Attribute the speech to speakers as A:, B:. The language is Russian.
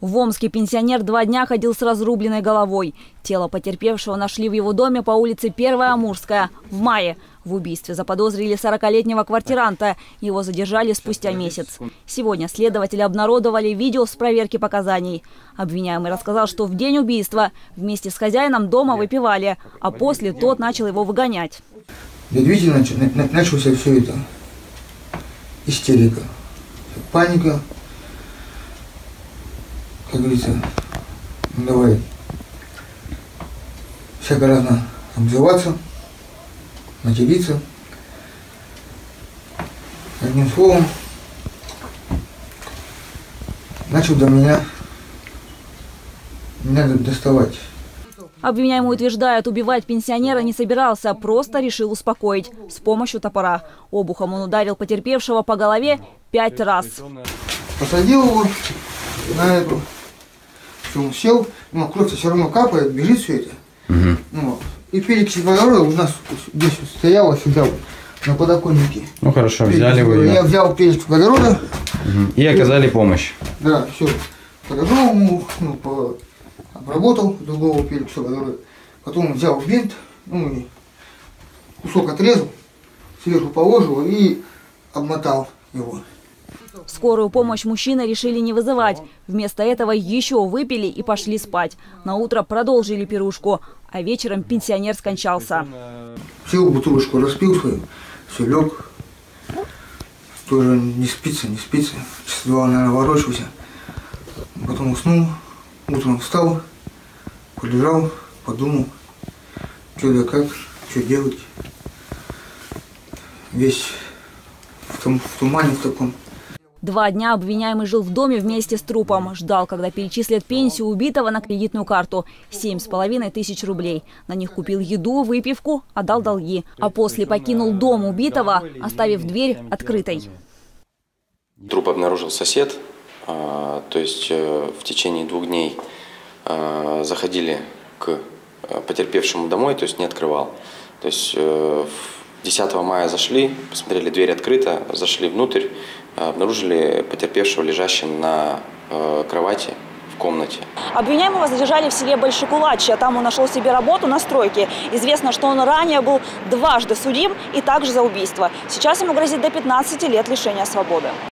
A: В Омске пенсионер 2 дня ходил с разрубленной головой. Тело потерпевшего нашли в его доме по улице 1-я Амурская в мае. В убийстве заподозрили 40-летнего квартиранта. Его задержали спустя месяц. Сегодня следователи обнародовали видео с проверки показаний. Обвиняемый рассказал, что в день убийства вместе с хозяином дома выпивали, а после тот начал его выгонять.
B: Действительно, начался все это. Истерика, паника. Как говорится, давай всяко разно обзываться, материться. Одним словом, начал до меня доставать.
A: Обвиняемый утверждает, убивать пенсионера не собирался, а просто решил успокоить с помощью топора. Обухом он ударил потерпевшего по голове 5 раз.
B: Посадил его на эту. Он сел, но кровь все равно капает, бежит все это. Ну, и перекись водорода у нас здесь стояла всегда на подоконнике.
C: Ну хорошо, взяли вы.
B: Я взял перекись водорода.
C: И оказали помощь. Да,
B: все. Подошел ему, обработал другого перекиси водорода. Потом взял бинт, кусок отрезал, сверху положил и обмотал его.
A: Скорую помощь мужчины решили не вызывать. Вместо этого еще выпили и пошли спать. На утро продолжили пирушку, а вечером пенсионер скончался.
B: Сел, бутылочку распил свою, все лег. Тоже не спится. Часа 2, наверное, ворочался. Потом уснул, утром встал, полежал, подумал, что да как, что делать. Весь в тумане в таком.
A: 2 дня обвиняемый жил в доме вместе с трупом. Ждал, когда перечислят пенсию убитого на кредитную карту. 7,5 тысяч рублей. На них купил еду, выпивку, отдал долги. А после покинул дом убитого, оставив дверь открытой.
D: Труп обнаружил сосед. То есть в течение 2 дней заходили к потерпевшему домой, то есть не открывал. То есть 10 мая зашли, посмотрели, дверь открыта, зашли внутрь, обнаружили потерпевшего лежащим на кровати в комнате.
A: Обвиняемого задержали в селе Большекулачье. Там он нашел себе работу на стройке. Известно, что он ранее был 2 судим и также за убийство. Сейчас ему грозит до 15 лет лишения свободы.